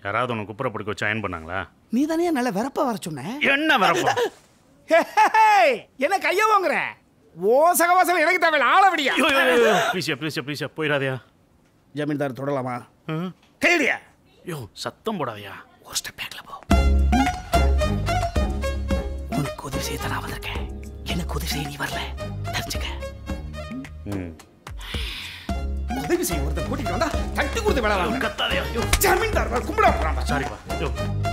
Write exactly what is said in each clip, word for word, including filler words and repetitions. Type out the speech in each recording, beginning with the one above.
யாராவது உனக்கு குப்புற படுக்க வச்சு அயன் பண்ணாங்களா? நீ தானே நல்ல வெறப்பா வர சொன்ன. என்ன வெறப்பா? என்ன கைய வாங்குற? ஓ சகவாசம் எனக்கு தேவையில்ல, ஆள விடியா. ப்ளீஸ் ப்ளீஸ் ப்ளீஸ் போயிடாதயா. ஜமீன்தார் தொடலாமா? கைடியா. யோ சத்தம் போடாதயா. ஒரு ஸ்டெப் பேக்ல போ. உனக்கு உதவி செய்ய தான் நான் வந்திருக்கேன். எனக்கு உதவி செய்ய நீ வரல, தெரிஞ்சுக்க. ம் உதவி செய்ய ஒருத்தர் கூட்டிட்டு வந்தா தட்டி கொடுத்து வேலை வாங்க. கத்தாதயா. ஜமீன்தார் கும்பிட போறாங்க. சாரிப்பா. யோ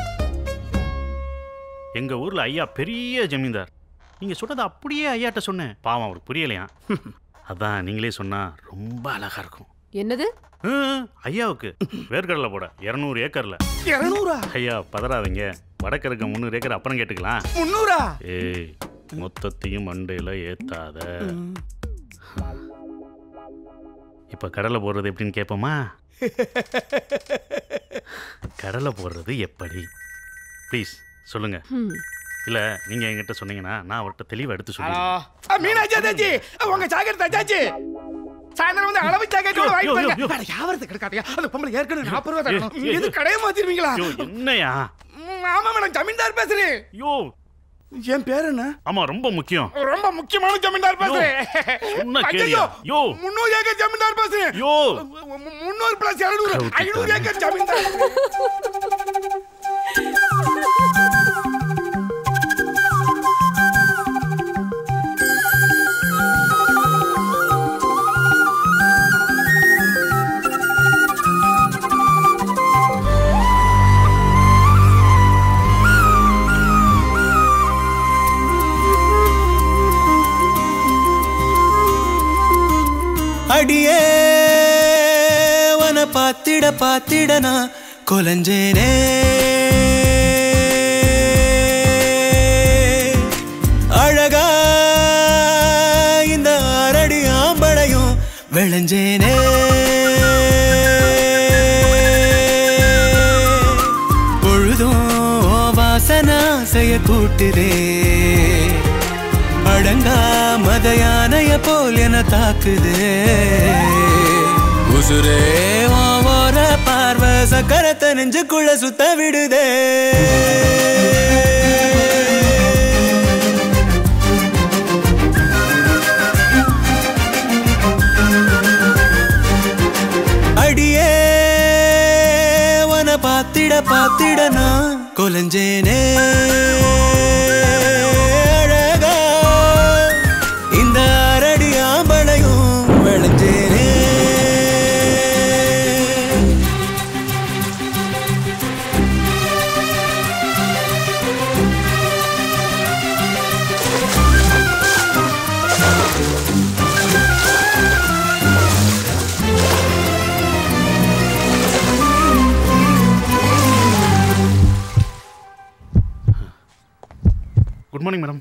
எங்க ஊர்ல ஐயா பெரிய ஜமீன்தார். நீங்க சொல்றது அப்படியே ஐயாட்ட சொன்னேன். பாவம் அவருக்கு புரியலையா. அதான் நீங்களே சொன்னா ரொம்ப அழகா இருக்கும். என்னது? ஐயாவுக்கு வேர்க்கடலை போட இருநூறு ஏக்கர்ல. இருநூறா? ஐயா பதறாதீங்க, வடக்கு இருக்க முந்நூறு ஏக்கர் அப்புறம் கேட்டுக்கலாம். முந்நூறா? ஏய் மொத்தத்தையும் மண்டையில ஏத்தாத. இப்ப கடலை போடுறது எப்படின்னு கேட்போமா? கடலை போடுறது எப்படி ப்ளீஸ் சொல்லுங்க. இல்ல நீங்க என்கிட்ட சொன்னீங்கன்னா நான் அவர்கிட்ட தெளிவா எடுத்து சொல்லுவேன். மீனாட்சி தாச்சி உங்க ஜாக்கெட் தாச்சி சாயந்தரம் வந்து அளவு ஜாக்கெட்டோட வாங்கி பாருங்க. வேற யாவரது கிடக்காதயா? அந்த பொம்பளை ஏற்கனவே நாற்பது ரூபாய் தரணும். இது கடையை மாத்திடுவீங்களா? என்னையா? ஆமா மேடம், ஜமீன்தார் பேசுறேன். யோ என் பேர் என்ன? ஆமா ரொம்ப முக்கியம். ரொம்ப முக்கியமான ஜமீன்தார் பேசுறேன். சொன்ன கேளியா? யோ முந்நூறு ஏக்கர் ஜமீன்தார் பேசுறேன். யோ முந்நூறு பிளஸ் இருநூறு ஐநூறு ஏக்கர் ஜமீன்தார். அடியே வன பாத்திட பாத்திடனா கொலஞ்சேனே அழகா இந்த அரடி ஆம்பளையும் விளைஞ்சேனே பொழுதும் வாசனா செய்ய கூட்டுதே அடங்கா மத யானைய போல் என தாக்குது உசுரே ஓர பார்வை சக்கரத்தை நெஞ்சுக்குள்ள சுத்த விடுதே அடியே வன பாத்திட பாத்திட நான் கொலஞ்சேனே குட் மார்னிங் மேடம்.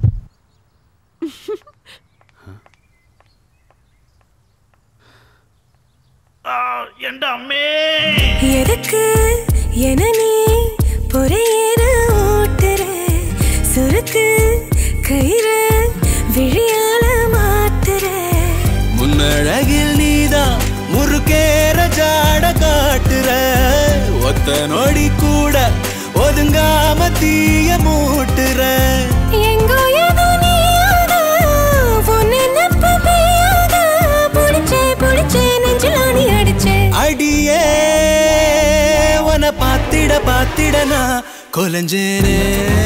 எந்த அம்மே எதுக்கு என நீ பொறையேற ஓட்டுற சுருக்கு கயிறு விழியால மாத்துற முன்னழகில் நீதான் முறுக்கேற ஜாட காட்டுற ஒத்த நொடி கூட ஒதுங்காம தீய மூட்டுற எங்கோ ஏதோ நீயாத பொண்ணு நப்ப பெய்யாத புடிச்சே புடிச்சே நெஞ்சில் ஆணி அடிச்சே அடியே வன பாத்திட பாத்திட நான் கொலஞ்சேனே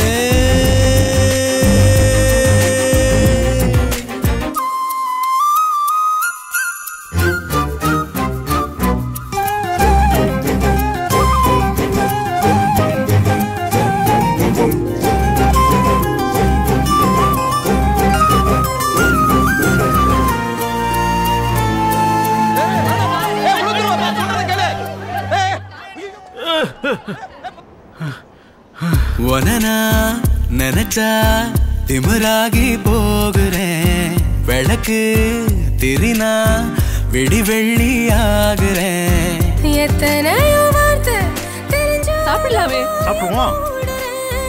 ஒனனா நினைச்சா திமிராகி போகிறேன் விளக்கு திரினா விடி வெள்ளி ஆகுறேன் எத்தனையோ வார்த்தை தெரிஞ்சு சாப்பிடலாமே. சாப்பிடுவோம்.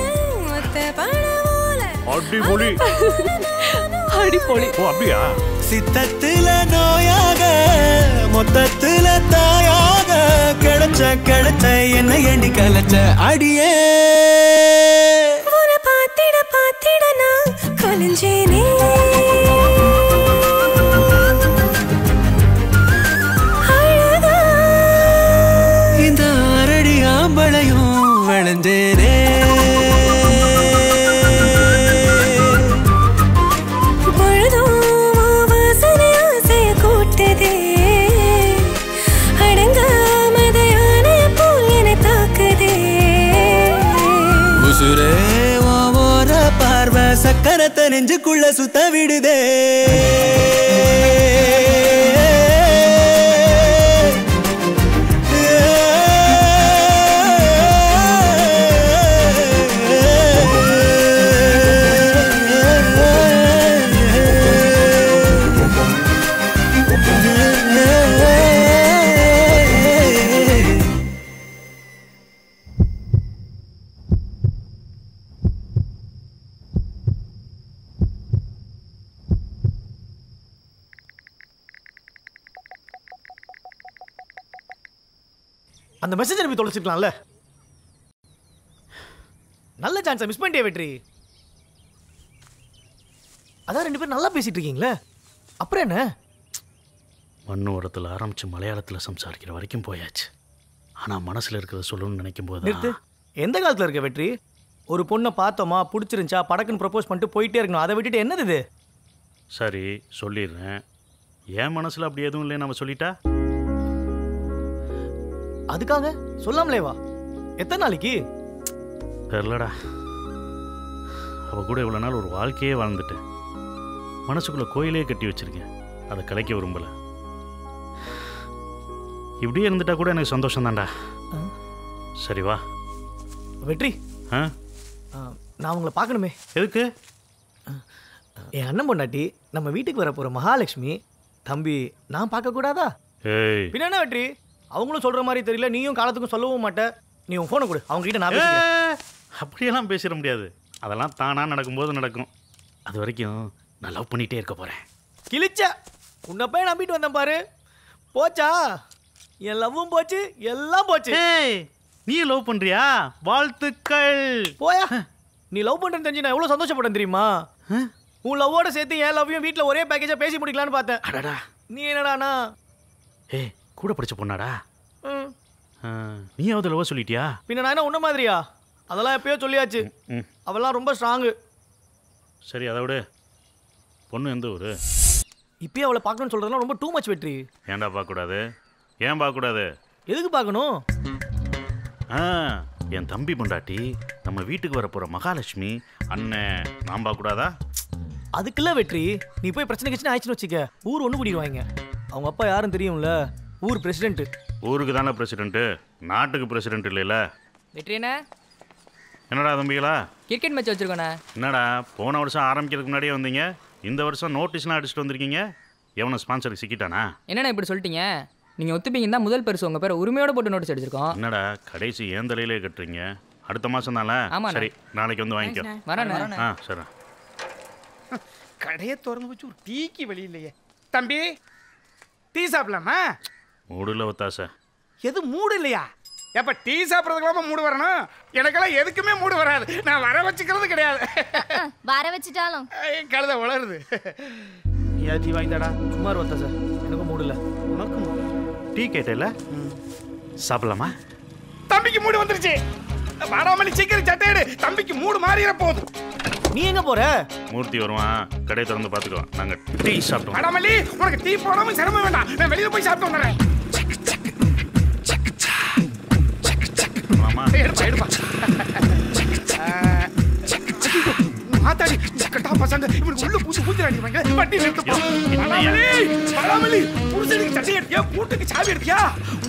அடிபொலி அடிபொலி. ஓ அப்படியா? சித்தத்துல நோயாக மொத்தத்துல தாயாக கிடைச்ச கிடைச்ச என்ன எண்ணி கலைச்ச அடியே உன்னை பார்த்திட பார்த்திட நான் கலைஞ்சேனே அழகா இந்த அரடி ஆம்பளையும் விளைஞ்சேனே பார்வை சக்கரத்தை நெஞ்சுக்குள்ள சுத்த விடுதே அந்த மெசேஜ் அனுப்பி தொலைச்சிக்கலாம்ல. நல்ல சான்ஸை மிஸ் பண்ணிட்டே வெற்றி. அதான் ரெண்டு பேரும் நல்லா பேசிட்டு இருக்கீங்களே, அப்புறம் என்ன? மண்ணு உரத்தில் ஆரம்பிச்சு மலையாளத்தில் சம்சாரிக்கிற வரைக்கும் போயாச்சு. ஆனால் மனசில் இருக்கிறத சொல்லணும்னு நினைக்கும் போது எந்த காலத்தில் இருக்க வெற்றி? ஒரு பொண்ணை பார்த்தோமா, பிடிச்சிருந்துச்சா, படக்குன்னு ப்ரப்போஸ் பண்ணிட்டு போயிட்டே இருக்கணும். அதை விட்டுட்டு என்னது இது? சரி சொல்லிடுறேன். என் மனசில் அப்படி எதுவும் இல்லை நம்ம சொல்லிட்டா? அதுக்காக சொல்லாமலேவா? எத்தனை நாளைக்கு? தெரிலடா. அவ கூட இவ்வளோ நாள் ஒரு வாழ்க்கையே வாழ்ந்துட்டேன். மனசுக்குள்ள கோயிலே கட்டி வச்சிருக்கேன். அதை கலைக்க விரும்பல. இப்படியே இருந்துட்டா கூட எனக்கு சந்தோஷம் தான்டா. சரி வா வெற்றி. ஆ நான் உங்களை பார்க்கணுமே. எதுக்கு? என் அண்ணன் பொண்டாட்டி நம்ம வீட்டுக்கு வர போகிற மகாலட்சுமி தம்பி நான் பார்க்கக்கூடாதா? ஏய் பின்ன என்ன வெற்றி? அவங்களும் சொல்கிற மாதிரி தெரியல, நீயும் காலத்துக்கும் சொல்லவும் மாட்டேன். நீ உன் ஃபோனை கொடு, அவங்ககிட்ட நான் பேசுகிறேன். அப்படியெல்லாம் பேசிட முடியாது. அதெல்லாம் தானாக நடக்கும்போது நடக்கும். அது வரைக்கும் நான் லவ் பண்ணிகிட்டே இருக்க போகிறேன். கிழிச்ச உன்னை போய் நம்பிட்டு வந்தேன் பாரு, போச்சா? என் லவ்வும் போச்சு, எல்லாம் போச்சு. நீ லவ் பண்ணுறியா? வாழ்த்துக்கள். போயா, நீ லவ் பண்ணுறேன்னு தெரிஞ்சு நான் எவ்வளோ சந்தோஷப்பட்டேன் தெரியுமா? உன் லவ்வோட சேர்த்து என் லவ்வையும் வீட்டில் ஒரே பேக்கேஜாக பேசி முடிக்கலான்னு பார்த்தேன். அடடா, நீ என்னடாண்ணா? ஏய் கூட படிச்ச பொண்ணாடா. நீயாவது லவ் சொல்லிட்டியா? பின்ன நான் என்ன உன்ன மாதிரியா? அதெல்லாம் எப்பயோ சொல்லியாச்சு. அவெல்லாம் ரொம்ப ஸ்ட்ராங்கு. சரி அதை விட பொண்ணு எந்த ஊரு? இப்பயே அவளை பார்க்கணும்னு சொல்றதெல்லாம் ரொம்ப டூ மச் வெற்றி. ஏன்டா பார்க்கக்கூடாது? ஏன் பார்க்கக்கூடாது? எதுக்கு பார்க்கணும்? ஆ என் தம்பி பொண்டாட்டி நம்ம வீட்டுக்கு வர போகிற மகாலட்சுமி அண்ணன் நான் பார்க்கக்கூடாதா? அதுக்குள்ள வெற்றி, நீ போய் பிரச்சனை கிச்சனை ஆயிடுச்சுன்னு வச்சுக்க, ஊர் ஒன்று கூடிடுவாங்க. அவங்க அப்பா யாரும் தெரியும்ல, ஊர் பிரசிடென்ட். ஊருக்கு தானே பிரசிடென்ட், நாட்டுக்கு பிரசிடென்ட் இல்லைல்ல. வெற்றி என்ன? என்னடா தம்பிகளா கிரிக்கெட் மேட்ச் வச்சிருக்கோண்ணே. என்னடா போன வருஷம் ஆரம்பிக்கிறதுக்கு முன்னாடியே வந்தீங்க, இந்த வருஷம் நோட்டீஸ்லாம் அடிச்சுட்டு வந்திருக்கீங்க. எவனை ஸ்பான்சருக்கு சிக்கிட்டானா? என்னண்ணா இப்படி சொல்லிட்டீங்க? நீங்கள் ஒத்துப்பீங்கன்னா முதல் பரிசு உங்கள் பேரை உரிமையோட போட்டு நோட்டீஸ் அடிச்சிருக்கோம். என்னடா கடைசி ஏன் தலையிலே கட்டுறீங்க? அடுத்த மாதம் தானே? ஆமாம். சரி நாளைக்கு வந்து வாங்கிக்கோ. வரேண்ணே. ஆ சரி. கடையை திறந்து வச்சு ஒரு டீக்கு வெளி இல்லையே. தம்பி டீ சாப்பிடலாமா? மூடுல ஒத்தாசை. எது மூடு இல்லையா? எப்ப டீ சாப்பிட்றதுக்கெல்லாம் மூடு வரணும்? எனக்கெல்லாம் எதுக்குமே மூடு வராது. நான் வர வச்சுக்கிறது கிடையாது. வர வச்சுட்டாலும் கழுத வளருது. நீ டீ வாங்கிதாடா. சும்மா இருவத்தா சார், எனக்கும் மூடு இல்லை. உனக்கும் டீ கேட்டேல, சாப்பிடலாமா? தம்பிக்கு மூடு வந்துருச்சு. வாடாமல்லி சீக்கிரம் சட்டை எடு, தம்பிக்கு மூடு மாறிட போகுது. நீ எங்க போற? மூர்த்தி வருவான், கடையை திறந்து பார்த்துக்கோ. நாங்கள் டீ சாப்பிட்டோம். வாடாமல்லி உனக்கு டீ போடாமல் சிரமம் வேண்டாம், நான் வெளியில போய் சாப்பிட்டு வந்துடுறேன். எடுப்பா எடுப்பா. மாத்தாடி கட்டா பசங்க இவனுக்கு உள்ள பூசி பூச்சி அடிப்பாங்க. பட்டி நிறுத்துப்பா. வாடாமல்லி வாடாமல்லி புருஷனுக்கு சட்டை எடுத்தியா, பூட்டுக்கு சாவி எடுத்தியா?